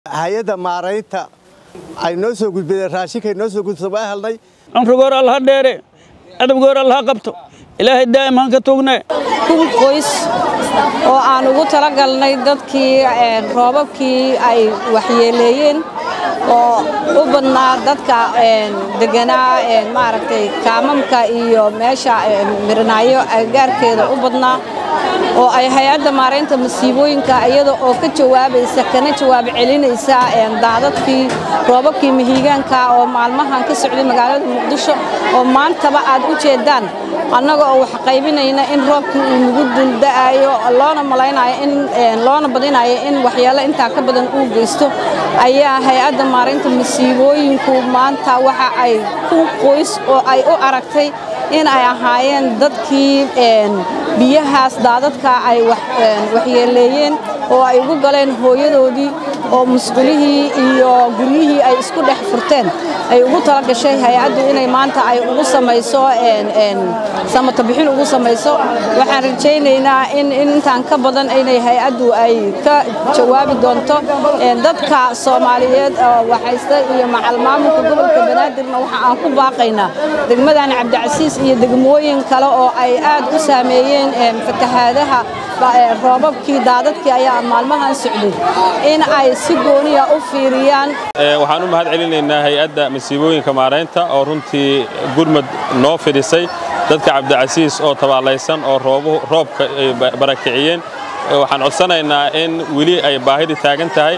hay'adda maaraynta ay noo soo gudbiyeen raashinka noo soo gudbiyay helnay amrigoor Allah dheere adabgoor Allah qabto ilaahay daa'im han ka tuugne kun qoys oo aan ugu talagalnay dadkii roobabkii ay waxyeeleeyeen oo u badnaa dadka deganaa maaragtay kaamamka iyo meesha miranaayo agaarkeeda u badnaa oo ay hay'adda maaraynta masiibooyinka iyada oo ka jawaabaysa kana jawaab celinaysa daadadkii roobabkii mihigaanka oo maalmahan ka socday magaalada Muqdisho oo maantaba aad u jeedaan annaga oo wax qaybinayna in roobkii uu nagu duldaayo loona malaynayo in loona badinayo in waxyaalo inta ka badan uu geysto ayaa hay'adda maaraynta masiibooyinku maanta waxa ay ku qoys oo ay u aragtay in ay ahaayeen dadkii biyahaas daadadka ay waxyeeleeyeen oo ay ugu galeen hooyadoodii oo musqulihii iyo guryihii ay isku dhex furteen ay ugu tala gashay hay'addu inay maanta ay ugu samayso samata bixin ugu samayso waxaan rajaynaynaa in intaan ka badan inay hay'addu ay ka jawaabi doonto dadka Soomaaliyeed oo waxaysta iyo maamulka gobolka Banaadirna waxa aan ku baaqaynaa degmadan Cabdicasiis iyo degmooyin kale oo ay aad u saameeyeen fatahaadaha roobabkii daadadkii ayaa maalmahan socday in ay si gooni ah u fiiriyaan waxaan u mahad celinaynaa hay'adda masiibooyinka maaraynta oo runtii gurmad noo fidisay dadka Cabdicasiis oo tabaalaysan oo roobka barakiciyeen waxaan codsanaynaa in wili ay baahidi taagan tahay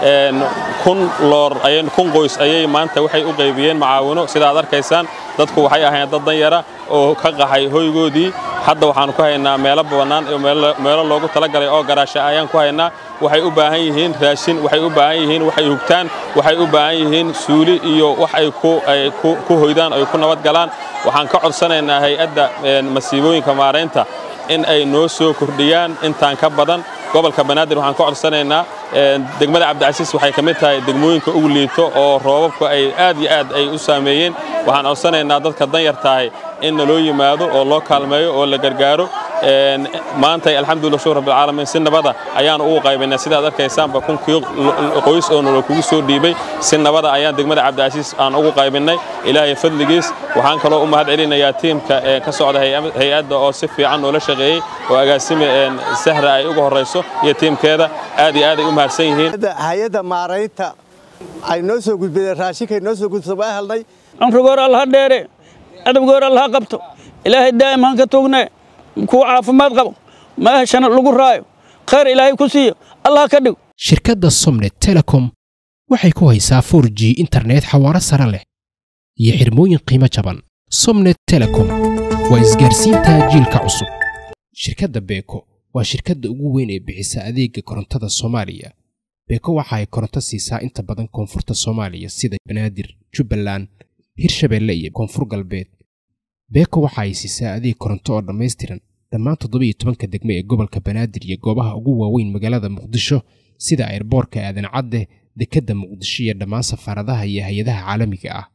kun qoys ayay maanta waxay u qaybiyeen macaawino sida aad arkaysaan dadku waxay ahaayeen dad dan yara oo ka qaxay hoygoodii hadda waxaan ku haynaa meelo banaan iyo meelo loogu talagalay oo garaasha ayaan ku haynaa waxay u baahan yihiin raashin waxay u baahan yihiin waxay hugtaan waxay u baahan yihiin suuli iyo wax ay ku hoydaan ay ku nabad galaan waxaan ka codsanaynaa hay'adda masiibooyinka maaraynta in ay noo soo kordhiyaan intaan ka badan gobolka Banaadir waxaan ka codsanaynaa degmada Cabdicasiis waxay kamid tahay degmooyinka ugu liito oo roobabku ay aad iyo aad ay u saameeyeen waxaan codsanaynaa dadka dan yar tahay in loo yimaado oo loo kaalmeeyo oo la gargaaro maanta alxamdulillah shukr rabbil caalamiin si nabada ayaan ugu qaybinay sida aad arkaysaan ba kunkii qoys oo nolo kugu soo dhiibay si nabada ayaan degmada Cabdicasiis aan ugu qaybinay ilaahay fadligiis waxaan kaloo u mahad celinayaa tiimka ka socda hay'adda oo si fiican oo la shaqeeyay oo agaasime sahra ay ugu horeyso iyo tiimkeeda aad iyo aad ay u mahadsan yihiin hay'adda maaraynta ay noo soo gudbiyeen raashinka noo soo gudbiyay helnay amrigoor Allah dheere adabgoor Allah qabto ilaahay daa'im han ka tuugne ku caafimaad qabo ma heshana lagu raayo khayr ilaahay ku siiyo Allah ka dhigo shirkadda Somnet Telecom waxay ku haysaa 4G internet xawaare sare leh iyo xirmooyin qiimo jaban Somnet Telecom waa isgaarsiinta jiilka cusub shirkadda Beko waa shirkadda ugu weyn ee bixisa adeegga korontada Soomaaliya Beko waxa ay koronto siisaa inta badan koonfurta Soomaaliya sida Banaadir Jubbaland Hirshabeelle iyo Koonfur Galbeed Beko waxa ay siisaa adeeg koronto oo dhameystiran dhammaan 17 degme ee gobolka Banaadir iyo goobaha ugu waaweyn magaalada Muqdisho sida airportka Aadan Cadde dekedda Muqdisho iyo dhammaan safaaradaha iyo hay'adaha caalamiga ah